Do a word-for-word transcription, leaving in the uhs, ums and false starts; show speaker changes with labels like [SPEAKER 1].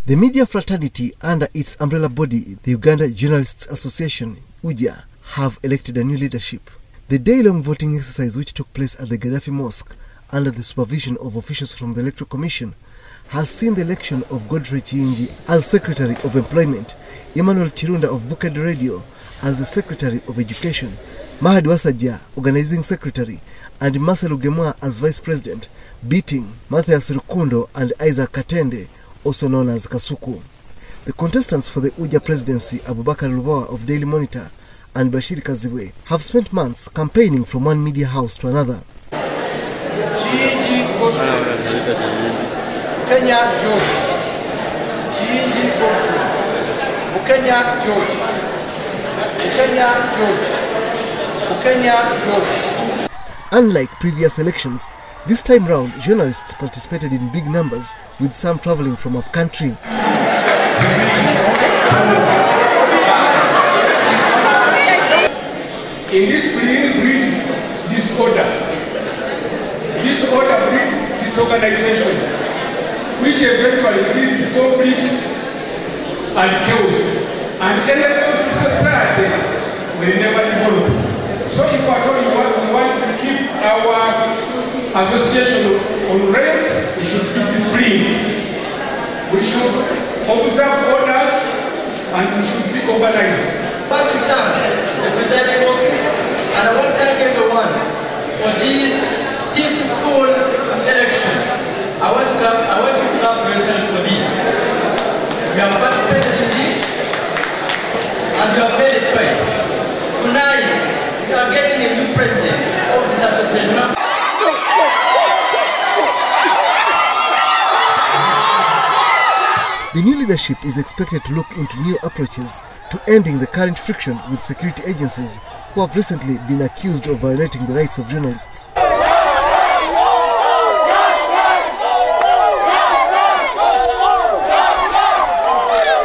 [SPEAKER 1] The media fraternity under its umbrella body, the Uganda Journalists Association, U J A, have elected a new leadership. The day-long voting exercise, which took place at the Gaddafi Mosque under the supervision of officials from the Electoral Commission, has seen the election of Godfrey Chiyingi as Secretary of Employment, Emmanuel Chirunda of Buked Radio as the Secretary of Education, Mahadi Wasajja, Organizing Secretary, and Marcel Ugemwa as Vice President, beating Matthias Rukundo and Isaac Katende, also known as Kasuku. The contestants for the U J A presidency, Abubakar Lubawa of Daily Monitor and Bashir Kazibwe, have spent months campaigning from one media house to another.
[SPEAKER 2] Chiyingi Godfrey, Bukenya George, Chiyingi Godfrey, Bukenya George, Bukenya George, Bukenya George.
[SPEAKER 1] Unlike previous elections, this time round, journalists participated in big numbers, with some traveling from up country.
[SPEAKER 3] In this spirit breeds disorder. Disorder breeds disorganization, which eventually breeds conflict and chaos. And any society will never evolve. So if at all you want, we want to keep our association on rail, we should be disciplined. We should observe orders and we should be organized.
[SPEAKER 4] I want to thank the presiding office and I want to thank everyone for this peaceful election. I want to clap, I want you to clap yourself for this. We have participated in this and we have made a choice. Tonight, we are getting a new president of this association.
[SPEAKER 1] The new leadership is expected to look into new approaches to ending the current friction with security agencies who have recently been accused of violating the rights of journalists.